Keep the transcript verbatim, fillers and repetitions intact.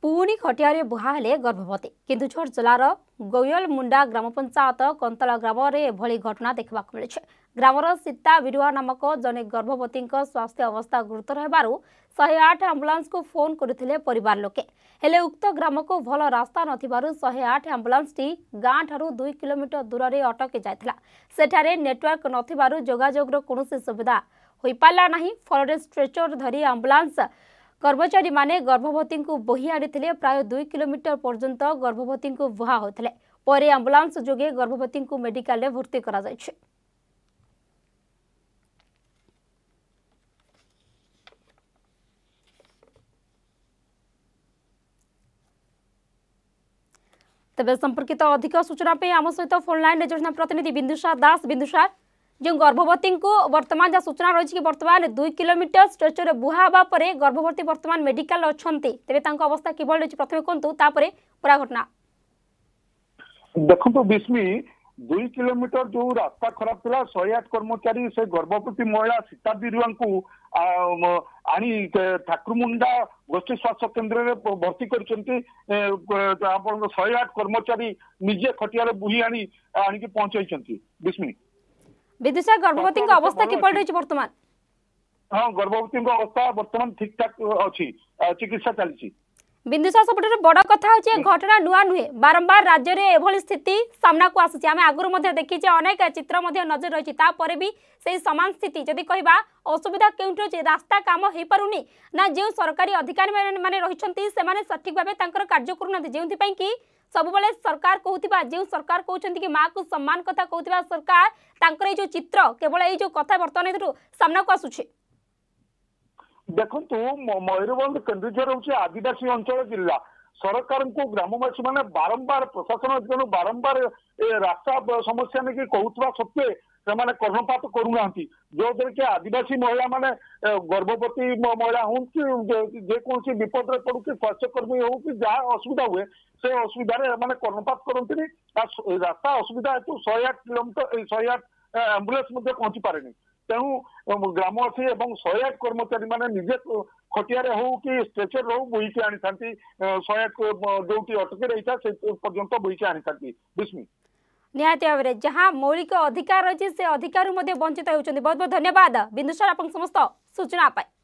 पुणी खटियारे बुहा हेले गर्भवती केन्दुझर जिलार गोयल मुंडा ग्राम पंचायत कंतला ग्राम में एभली घटना देखा मिली। ग्रामर सीता बिरुआ नामक जने गर्भवती स्वास्थ्य अवस्था गुरुतर होबारु शहे आठ आंबुलांस को फोन करथिले परिवार लोके हेले उक्त ग्राम को भल रास्ता नथिबारु शहे आठ आंबुलांस टी गाँ ठारू दुई किलोमीटर दूर रे अटकी जायथिला। सेठारे नेटवर्क नथिबारु जोगाजोगर कोनोसी सुविधा होई पाला नाही। फलरे स्ट्रेचर धरी आंबुलांस कर्मचारी माने गर्भवती को बोही आनी प्राय दुई किलोमीटर पर्यंत गर्भवती को बुहा होते पर आंबुलांस जोगे गर्भवती को मेडिकल भर्ती करा जायछि। तेज संपर्कित अधिक सूचना पे आम सहित फोन लाइन जोड़ना प्रतिनिधि बिंदुसार दास। बिंदुसार, जो गर्भवती को वर्तमान जहाँ सूचना रही कि वर्तमान दुई किलोमीटर स्ट्रेचर बुहा हवा पर गर्भवती वर्तमान मेडिकल अच्छा तेज अवस्था किभली रही प्रथम कहतु तापर पूरा घटना। देखो बिस्मी दुई किलोमीटर जो रास्ता खराब था शहे आठ कर्मचारी से गर्भवती महिला सीता बिरुआ को आनी ठाकुरमुंडा गोष्ठी स्वास्थ्य केन्द्र में भर्ती कर शहे आठ कर्मचारी निजे खटियार बुही आनी आनिक पहुंचाई। बिस्मी विदिशा गर्भवती अवस्था किपरि रही वर्तमान? हाँ, गर्भवती अवस्था वर्तमान ठीक ठाक अच्छी, चिकित्सा चलती। बिंदुसार सबुठ बड़ कथा होची घटना नुआ नुहे बारंबार राज्य में एभली स्थिति सामना को आसुची। आमे आगुर मध्ये देखिचे अनेक चित्र मध्ये नजर रही तापर भी से समान स्थिति जदि कहबा असुविधा केउठी होची रास्ता काम हेई पारुनी ना जे सरकारी अधिकारी माने रहिसंती से माने सठिक भाबे तांकर कार्य करूनथि जेउथि पई कि सबुबले सरकार कहूथिबा जे सरकार कहउछंती कि मां को सम्मान कथा कहउथिबा सरकार तांकर ए जो चित्र केवल ए जो कथा वर्तमान सामना को आसुची। देखु मयूरभंज केन्दुझर हूँ आदिवासी अंचल जिला सरकार को ग्रामवासी मैंने बारंबार प्रशासन बारंबार रास्ता समस्या नहीं कहूवा सत्वे से कर्णपात करूना जो कि आदिवासी महिला माने गर्भवती महिला हूँ कि जेकोसी विपद पड़ू कि स्वास्थ्यकर्मी हो कि जहाँ असुविधा हुए से असुविधा माने कर्णपात करती रास्ता असुविधा हेतु शहे आठ किलोमीटर शहे आठ आंबुलांस पहुंची पारे तेणु ग्रामवासी और शहे आठ कर्मचारी माने निजे खटियार हो कि स्ट्रेचर हो बोईकी आनी था शहे आठ जो अटकी रही था से पर्यंत बोईकी आनी था। बिस्मी निहाती भाव में जहाँ मौलिक अधिकार रही से अधिकार वंचित होती। बहुत बहुत धन्यवाद बिंदुसार आप समस्त सूचना पाए।